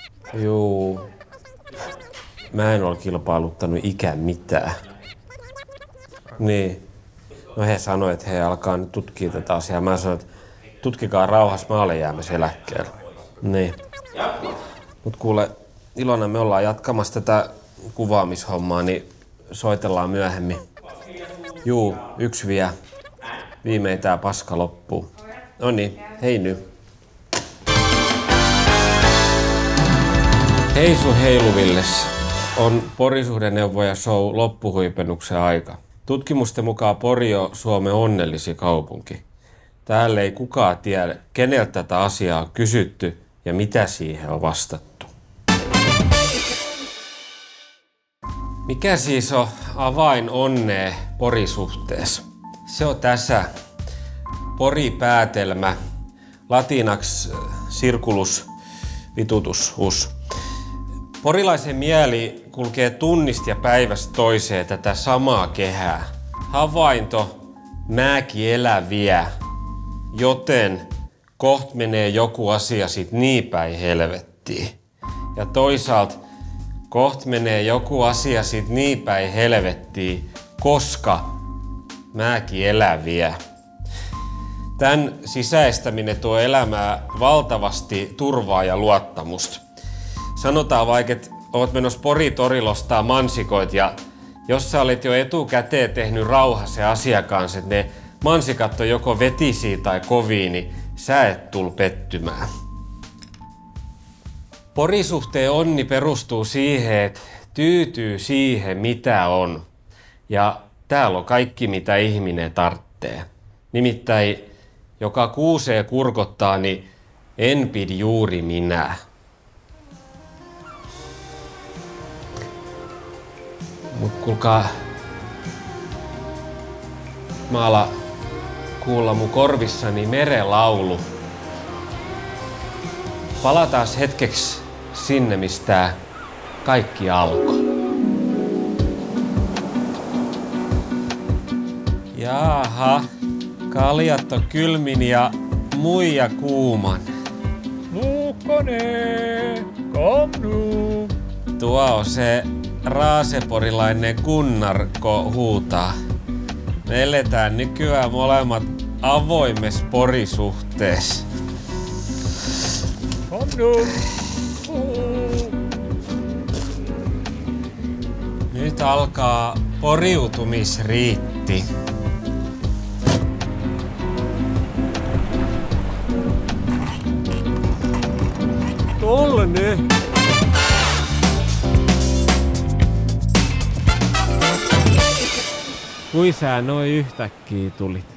Juu. Mä en ole kilpailuttanut ikään mitään. Niin. No he sanoivat, että he alkaa nyt tutkia tätä asiaa. Mä sanoin, että tutkikaa rauhassa, mä olen jäämässä eläkkeelle. Niin. Mut kuule, Ilona, me ollaan jatkamassa tätä kuvaamishommaa, niin soitellaan myöhemmin. Juu, yksi vielä. Viimein tää paska loppuu. No niin, hei nyt. Hei sun heiluvilles. On Porisuhdeneuvoja show loppuhuipennuksen aika. Tutkimusten mukaan Pori on Suomen onnellisin kaupunki. Täällä ei kukaan tiedä, keneltä tätä asiaa on kysytty ja mitä siihen on vastattu. Mikä siis on avain onneen Pori-suhteessa? Se on tässä Pori-päätelmä, latinaksi circulus vitutus. Porilaisen mieli kulkee tunnista ja päivästä toiseen tätä samaa kehää. Havainto, mäki eläviä, joten koht menee joku asia sit niin päin helvettiin. Ja toisaalta koht menee joku asia sit niin päin helvettiin, koska mäki eläviä. Tän sisäistäminen tuo elämää valtavasti turvaa ja luottamusta. Sanotaan vaikka, että oot menossa Pori-torilla ostaa mansikoit ja jos sä olet jo etukäteen tehnyt rauhassa asiakkaan, että ne mansikat on joko vetisiä tai kovia, niin sä et tul pettymään. Porisuhteen onni perustuu siihen, että tyytyy siihen mitä on. Ja täällä on kaikki mitä ihminen tarvitsee. Nimittäin joka kuuseen kurkottaa, niin en pidä juuri minä. Mut kuulkaa, mä alan kuulla mun korvissani merelaulu. Palataan hetkeksi sinne, mistä tää kaikki alkoi. Jaha, kaljat on kylmin ja muija kuuman. Muukkonen, kom nu. Tuo on se raaseporilainen Gunnarko huutaa. Me eletään nykyään molemmat avoimessa porisuhteessa. Kom nu. Nyt alkaa poriutumisriitti. Tollanen. Kui sä noin yhtäkkiä tulit?